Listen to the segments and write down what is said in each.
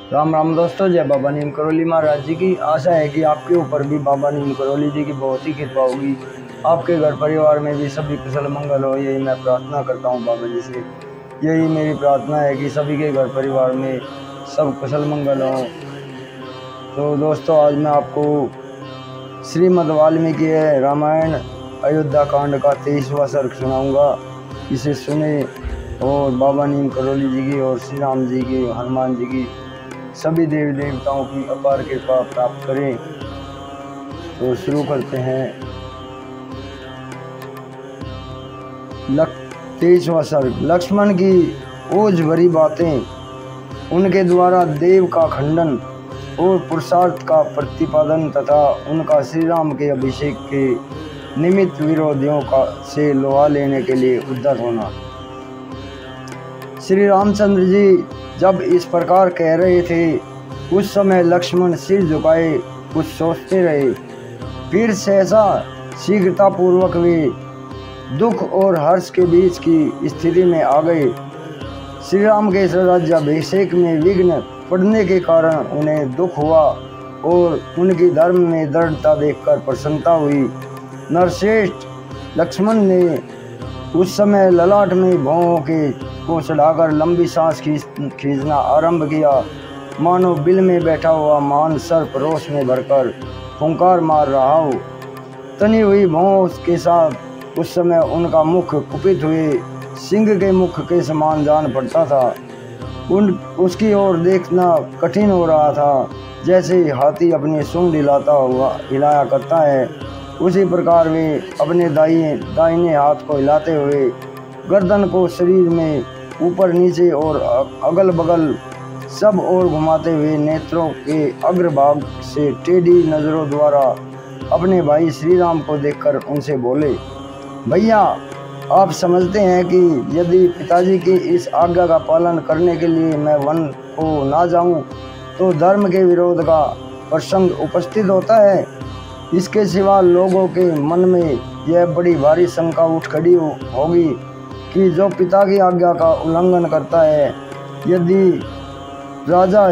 राम राम दोस्तों, जय बाबा नीम करौली महाराज जी की। आशा है कि आपके ऊपर भी बाबा नीम करौली जी की बहुत ही कृपा होगी। आपके घर परिवार में भी सभी कुशल मंगल हो, यही मैं प्रार्थना करता हूँ बाबा जी से। यही मेरी प्रार्थना है कि सभी के घर परिवार में सब कुशल मंगल हो। तो दोस्तों, आज मैं आपको श्रीमद् वाल्मीकि रामायण अयोध्या कांड का 23वां सर्ग सुनाऊंगा। इसे सुने और बाबा नीम करौली जी की और श्री राम जी की, हनुमान जी की, सभी देवी देवताओं की अपार कृपा प्राप्त करें। तो शुरू करते हैं। 23वां सर्ग। लक्ष्मण की ओज भरी बातें, उनके द्वारा देव का खंडन और पुरुषार्थ का प्रतिपादन तथा उनका श्री राम के अभिषेक के निमित्त विरोधियों का से लोहा लेने के लिए उद्यत होना। श्री रामचंद्र जी जब इस प्रकार कह रहे थे, उस समय लक्ष्मण सिर झुकाए कुछ सोचते रहे। फिर सहसा शीघ्रतापूर्वक वे दुख और हर्ष के बीच की स्थिति में आ गए। श्री राम के राज्याभिषेक में विघ्न पड़ने के कारण उन्हें दुख हुआ और उनकी धर्म में दृढ़ता देखकर प्रसन्नता हुई। नरश्रेष्ठ लक्ष्मण ने उस समय ललाट में भौहों को चढ़ाकर लंबी सांस खींचना आरंभ किया, मानो बिल में बैठा हुआ महान सर्प रोष में भरकर फुंकार मार रहा हो। तनी हुई भौहों के साथ उस समय उनका मुख कुपित हुए सिंह के मुख के समान जान पड़ता था। उसकी ओर देखना कठिन हो रहा था। जैसे हाथी अपनी सूंड हिलाया करता है, उसी प्रकार वे अपने दाहिने हाथ को हिलाते हुए गर्दन को शरीर में ऊपर नीचे और अगल बगल सब ओर घुमाते हुए नेत्रों के अग्रभाग से टेढ़ी नजरों द्वारा अपने भाई श्री राम को देखकर उनसे बोले, भैया, आप समझते हैं कि यदि पिताजी की इस आज्ञा का पालन करने के लिए मैं वन को ना जाऊं तो धर्म के विरोध का प्रसंग उपस्थित होता है। इसके सिवा लोगों के मन में यह बड़ी भारी शंका उठ खड़ी होगी कि जो पिता की आज्ञा का उल्लंघन करता है, यदि राजा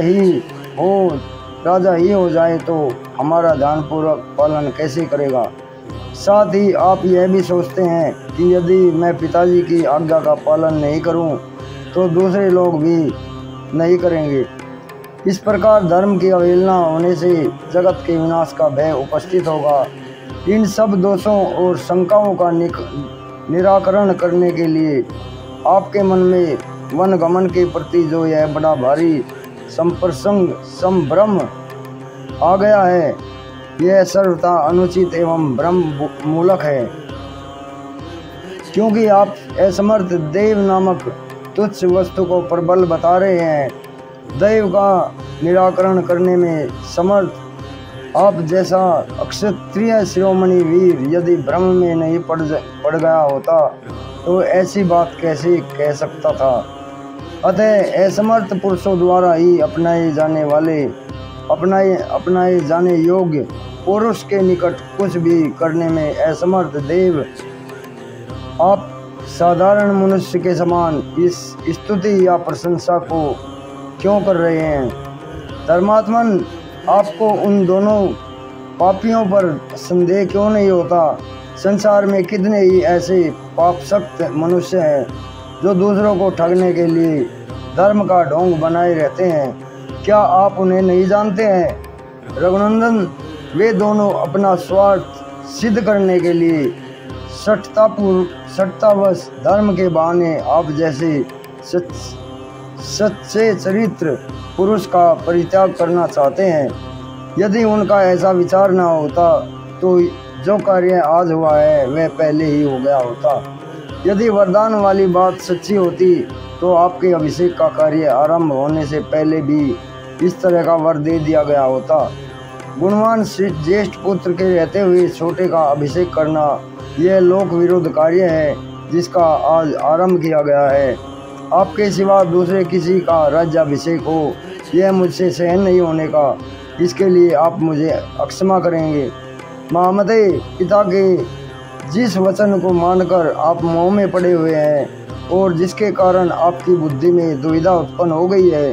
ही हो जाए तो हमारा ध्यानपूर्वक पालन कैसे करेगा। साथ ही आप यह भी सोचते हैं कि यदि मैं पिताजी की आज्ञा का पालन नहीं करूं तो दूसरे लोग भी नहीं करेंगे। इस प्रकार धर्म की अवहेलना होने से जगत के विनाश का भय उपस्थित होगा। इन सब दोषों और शंकाओं का निराकरण करने के लिए आपके मन में वन गमन के प्रति जो यह बड़ा भारी संभ्रम आ गया है, यह सर्वथा अनुचित एवं भ्रम मूलक है, क्योंकि आप असमर्थ देव नामक तुच्छ वस्तु को प्रबल बता रहे हैं। दैव का निराकरण करने में समर्थ आप जैसा अक्षत्रिय शिरोमणि वीर यदि भ्रम में नहीं पड़ गया होता तो ऐसी बात कैसे कह सकता था। अतः असमर्थ पुरुषों द्वारा ही अपनाए जाने योग्य पुरुष के निकट कुछ भी करने में असमर्थ देव आप साधारण मनुष्य के समान इस स्तुति या प्रशंसा को क्यों कर रहे हैं। धर्मात्मन, आपको उन दोनों पापियों पर संदेह क्यों नहीं होता। संसार में कितने ही ऐसे पापसक्त मनुष्य हैं जो दूसरों को ठगने के लिए धर्म का ढोंग बनाए रहते हैं। क्या आप उन्हें नहीं जानते हैं। रघुनंदन, वे दोनों अपना स्वार्थ सिद्ध करने के लिए सट्टावश धर्म के बहाने आप जैसे सच्चे चरित्र पुरुष का परित्याग करना चाहते हैं। यदि उनका ऐसा विचार न होता तो जो कार्य आज हुआ है वह पहले ही हो गया होता। यदि वरदान वाली बात सच्ची होती तो आपके अभिषेक का कार्य आरंभ होने से पहले भी इस तरह का वर दे दिया गया होता। गुणवान ज्येष्ठ पुत्र के रहते हुए छोटे का अभिषेक करना यह लोक विरुद्ध कार्य है जिसका आज आरंभ किया गया है। आपके सिवा दूसरे किसी का राज्याभिषेक हो, यह मुझसे सहन नहीं होने का। इसके लिए आप मुझे अक्षमा करेंगे। महामते, पिता के जिस वचन को मानकर आप मोह में पड़े हुए हैं और जिसके कारण आपकी बुद्धि में दुविधा उत्पन्न हो गई है,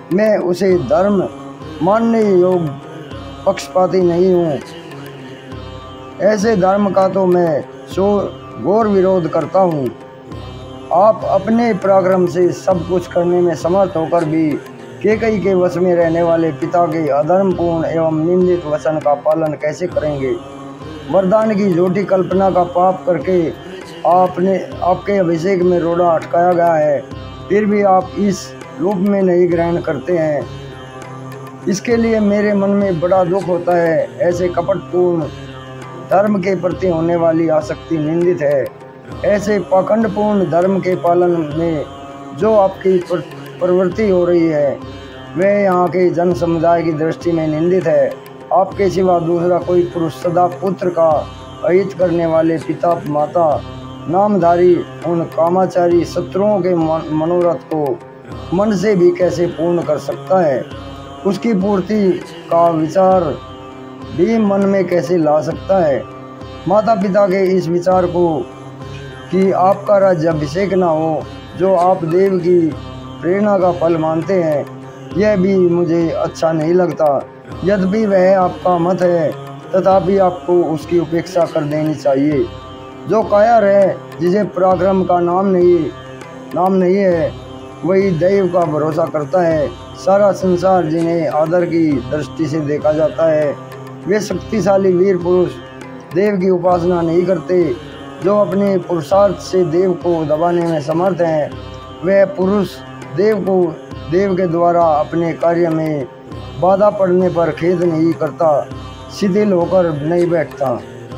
मैं उसे धर्म मानने योग्य पक्षपाती नहीं हूँ। ऐसे धर्म का तो मैं घोर विरोध करता हूँ। आप अपने पराक्रम से सब कुछ करने में समर्थ होकर भी कैकेयी के वश में रहने वाले पिता के अधर्मपूर्ण एवं निंदित वचन का पालन कैसे करेंगे? वरदान की झूठी कल्पना का पाप करके आपके अभिषेक में रोड़ा अटकाया गया है, फिर भी आप इस रूप में नहीं ग्रहण करते हैं। इसके लिए मेरे मन में बड़ा दुख होता है। ऐसे कपटपूर्ण धर्म के प्रति होने वाली आसक्ति निंदित है। ऐसे पाखंडपूर्ण धर्म के पालन में जो आपकी प्रवृत्ति हो रही है वह यहाँ के जन समुदाय की दृष्टि में निंदित है। आपके सिवा दूसरा कोई पुरुष सदा पुत्र का अहित करने वाले पिता माता नामधारी उन कामाचारी शत्रुओं के मनोरथ को मन से भी कैसे पूर्ण कर सकता है? उसकी पूर्ति का विचार भी मन में कैसे ला सकता है? माता पिता के इस विचार को कि आपका राज्याभिषेक न हो, जो आप देव की प्रेरणा का फल मानते हैं, यह भी मुझे अच्छा नहीं लगता। यद्यपि वह आपका मत है, तथापि आपको उसकी उपेक्षा कर देनी चाहिए। जो कायर है, जिसे पराक्रम का नाम नहीं है, वही दैव का भरोसा करता है। सारा संसार जिन्हें आदर की दृष्टि से देखा जाता है, वे शक्तिशाली वीर पुरुष देव की उपासना नहीं करते। जो अपने पुरुषार्थ से देव को दबाने में समर्थ हैं, वह पुरुष देव के द्वारा अपने कार्य में बाधा पड़ने पर खेद नहीं करता, शिथिल होकर नहीं बैठता।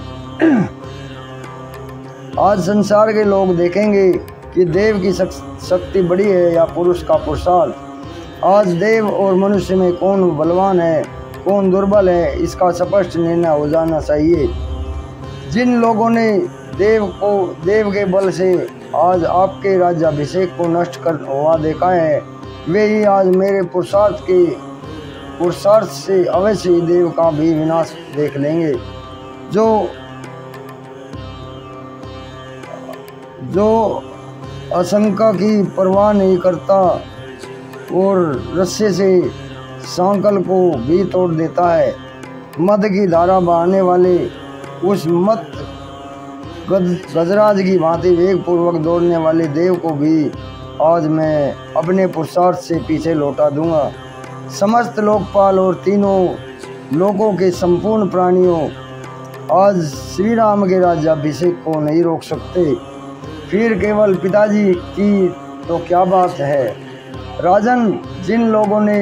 आज संसार के लोग देखेंगे कि देव की शक्ति बड़ी है या पुरुष का पुरुषार्थ। आज देव और मनुष्य में कौन बलवान है, कौन दुर्बल है, इसका स्पष्ट निर्णय हो जाना चाहिए। जिन लोगों ने देव के बल से आज आपके राज्याभिषेक को नष्ट कर हुआ देखा है, वे ही आज मेरे पुरुषार्थ से अवश्य ही देव का भी विनाश देख लेंगे। जो आशंका की परवाह नहीं करता और रस्से से सांकल को भी तोड़ देता है, मद की धारा बहाने वाले उस मत गजराज की भांति वेग पूर्वक दौड़ने वाले देव को भी आज मैं अपने पुरुषार्थ से पीछे लौटा दूंगा। समस्त लोकपाल और तीनों लोकों के संपूर्ण प्राणियों आज श्री राम के राज्याभिषेक को नहीं रोक सकते, फिर केवल पिताजी की तो क्या बात है। राजन, जिन लोगों ने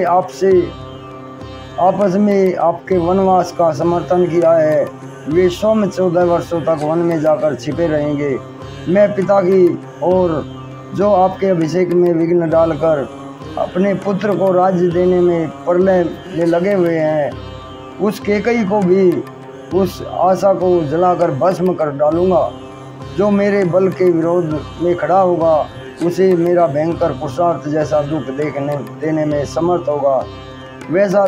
आपस में आपके वनवास का समर्थन किया है, वे 14 वर्षों तक वन में जाकर छिपे रहेंगे। मैं पिता की और जो आपके अभिषेक में विघ्न डालकर अपने पुत्र को राज्य देने में प्रलय में लगे हुए हैं, उस कैकेयी को भी उस आशा को जलाकर भस्म कर डालूंगा। जो मेरे बल के विरोध में खड़ा होगा, उसे मेरा भयंकर पुरुषार्थ जैसा दुख देने में समर्थ होगा। वैसा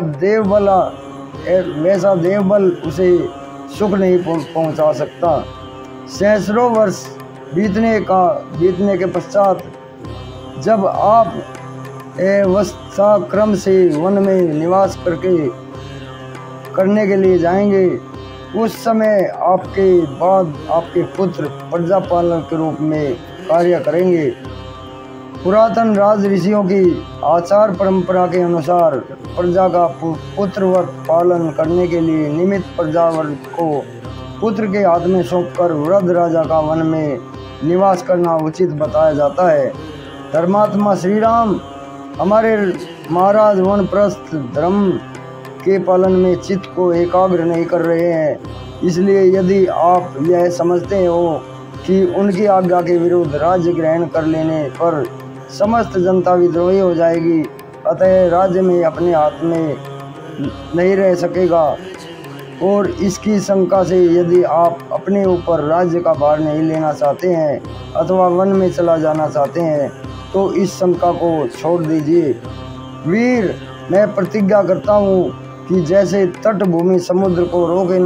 देवबल उसे सुख नहीं पहुंचा सकता। सैकड़ों वर्ष बीतने के पश्चात जब आप अवस्थाक्रम से वन में निवास करने के लिए जाएंगे, उस समय आपके बाद आपके पुत्र प्रजापालक के रूप में कार्य करेंगे। पुरातन राज ऋषियों की आचार परंपरा के अनुसार प्रजा का पुत्रवत पालन करने के लिए निमित्त प्रजावर्ग को पुत्र के हाथ में सौंपकर वृद्ध राजा का वन में निवास करना उचित बताया जाता है। धर्मात्मा श्री राम हमारे महाराज वनप्रस्थ धर्म के पालन में चित्त को एकाग्र नहीं कर रहे हैं। इसलिए यदि आप यह समझते हो कि उनकी आज्ञा के विरुद्ध राज्य ग्रहण कर लेने पर समस्त जनता विद्रोही हो जाएगी, अतः राज्य में अपने हाथ में नहीं रह सकेगा, और इसकी शंका से यदि आप अपने ऊपर राज्य का भार नहीं लेना चाहते हैं अथवा वन में चला जाना चाहते हैं, तो इस शंका को छोड़ दीजिए। वीर, मैं प्रतिज्ञा करता हूँ कि जैसे तटभूमि समुद्र को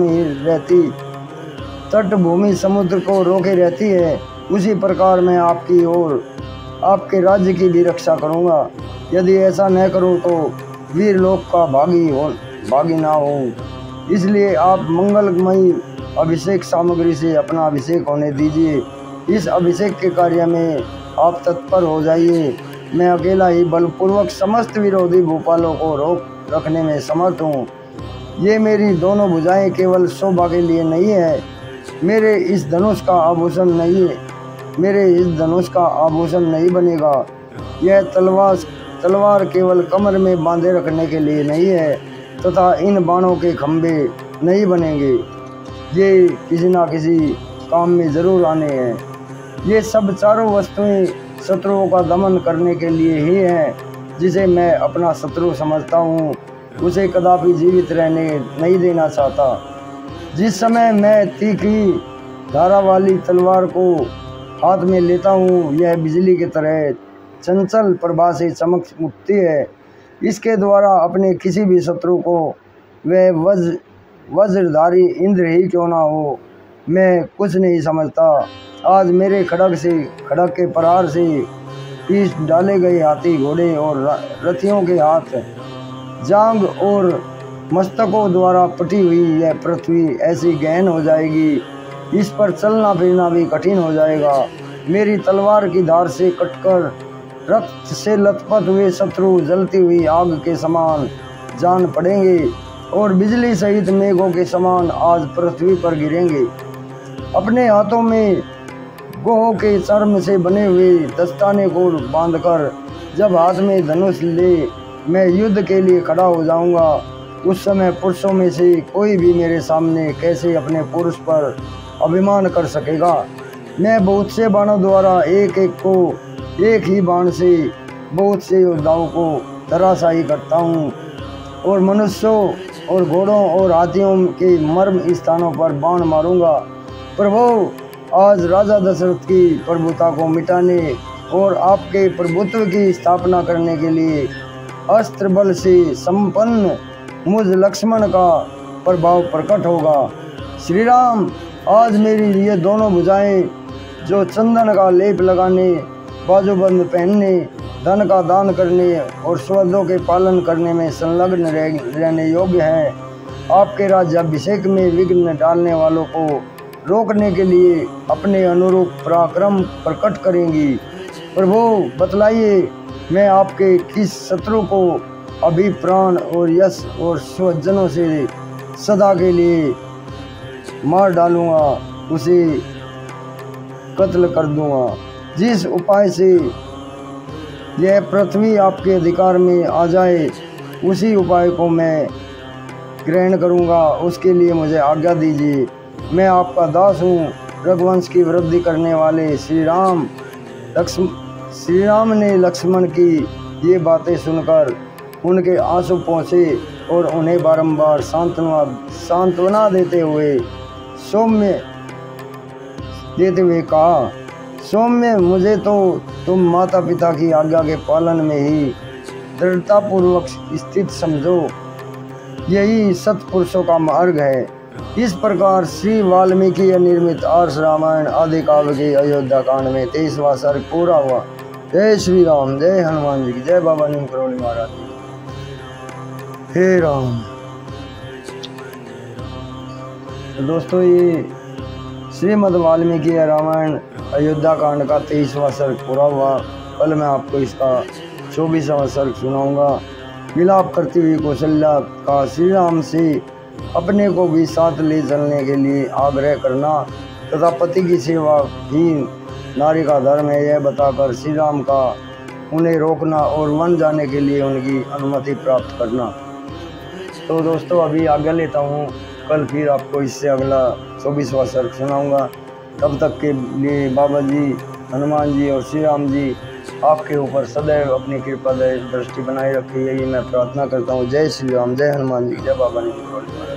रोके रहती है, उसी प्रकार मैं आपकी और आपके राज्य की भी रक्षा करूँगा। यदि ऐसा न करो तो वीर लोक का भागी ना हो। इसलिए आप मंगलमयी अभिषेक सामग्री से अपना अभिषेक होने दीजिए। इस अभिषेक के कार्य में आप तत्पर हो जाइए। मैं अकेला ही बलपूर्वक समस्त विरोधी भूपालों को रोक रखने में समर्थ हूँ। ये मेरी दोनों भुजाएं केवल शोभा के लिए नहीं है, मेरे इस धनुष का आभूषण नहीं बनेगा। यह तलवार केवल कमर में बांधे रखने के लिए नहीं है तथा इन बाणों के खंभे नहीं बनेंगे। ये किसी ना किसी काम में जरूर आने हैं। ये सब चारों वस्तुएं शत्रुओं का दमन करने के लिए ही हैं। जिसे मैं अपना शत्रु समझता हूँ उसे कदापि जीवित रहने नहीं देना चाहता। जिस समय मैं तीखी धारा वाली तलवार को हाथ में लेता हूँ, यह बिजली की तरह चंचल प्रभा से चमक उठती है। इसके द्वारा अपने किसी भी शत्रु को वह वज्रधारी इंद्र ही क्यों ना हो, मैं कुछ नहीं समझता। आज मेरे खड़ग के प्रहार से पीछ डाले गए हाथी घोड़े और रथियों के हाथ जांग और मस्तकों द्वारा पटी हुई यह पृथ्वी ऐसी गहन हो जाएगी, इस पर चलना फिरना भी कठिन हो जाएगा। मेरी तलवार की धार से कटकर रक्त से लथपथ हुए शत्रु जलती हुई आग के समान जान पड़ेंगे और बिजली सहित मेघों के समान आज पृथ्वी पर गिरेंगे। अपने हाथों में गोह के चर्म से बने हुए दस्ताने को बांधकर जब हाथ में धनुष ले मैं युद्ध के लिए खड़ा हो जाऊंगा, उस समय पुरुषों में से कोई भी मेरे सामने कैसे अपने पुरुष पर अभिमान कर सकेगा। मैं बहुत से बाणों द्वारा एक ही बाण से बहुत से योद्धाओं को धराशायी करता हूँ और मनुष्यों और घोड़ों और हाथियों के मर्म स्थानों पर बाण मारूंगा। प्रभु, आज राजा दशरथ की प्रभुता को मिटाने और आपके प्रभुत्व की स्थापना करने के लिए अस्त्र बल से संपन्न मुझ लक्ष्मण का प्रभाव प्रकट होगा। श्री राम, आज मेरी ये दोनों भुजाएं जो चंदन का लेप लगाने, बाजूबंद पहनने, धन का दान करने और स्वदों के पालन करने में संलग्न रहने योग्य हैं, आपके राज्याभिषेक में विघ्न डालने वालों को रोकने के लिए अपने अनुरूप पराक्रम प्रकट करेंगी। प्रभु, बतलाइए, मैं आपके किस शत्रु को अभी प्राण और यश और स्वजनों से सदा के लिए मार डालूंगा, उसे कत्ल कर दूंगा। जिस उपाय से यह पृथ्वी आपके अधिकार में आ जाए, उसी उपाय को मैं ग्रहण करूंगा। उसके लिए मुझे आज्ञा दीजिए। मैं आपका दास हूँ। रघुवंश की वृद्धि करने वाले श्री राम ने लक्ष्मण की ये बातें सुनकर उनके आंसू पहुँचे और उन्हें बारंबार सांत्वना देते हुए कहा, सौम्य, मुझे तो तुम माता पिता की आज्ञा के पालन में ही दृढ़तापूर्वक स्थित समझो। यही सत्पुरुषों का मार्ग है। इस प्रकार श्री वाल्मीकि निर्मित आर्ष रामायण आदि काव्य के अयोध्या कांड में 23वां सर्ग पूरा हुआ। जय श्री राम, जय हनुमान जी की जय। बाबा नीम करोली महाराज जी। हे राम। तो दोस्तों, ये श्रीमद् वाल्मीकि रामायण अयोध्या कांड का 23वां सर्ग पूरा हुआ। कल मैं आपको इसका 24वां सर्ग सुनाऊंगा। विलाप करती हुई कौशल्या का श्री राम से अपने को भी साथ ले चलने के लिए आग्रह करना तथा पति की सेवा ही नारी का धर्म है, यह बताकर श्री राम का उन्हें रोकना और वन जाने के लिए उनकी अनुमति प्राप्त करना। तो दोस्तों, अभी आज्ञा लेता हूँ। कल फिर आपको इससे अगला 24वां सर्ग सुनाऊंगा। तब तक के लिए बाबा जी, हनुमान जी और श्री राम जी आपके ऊपर सदैव अपनी कृपा दृष्टि बनाए रखे, यही मैं प्रार्थना करता हूँ। जय श्री राम, जय हनुमान जी, जय बाबा जी।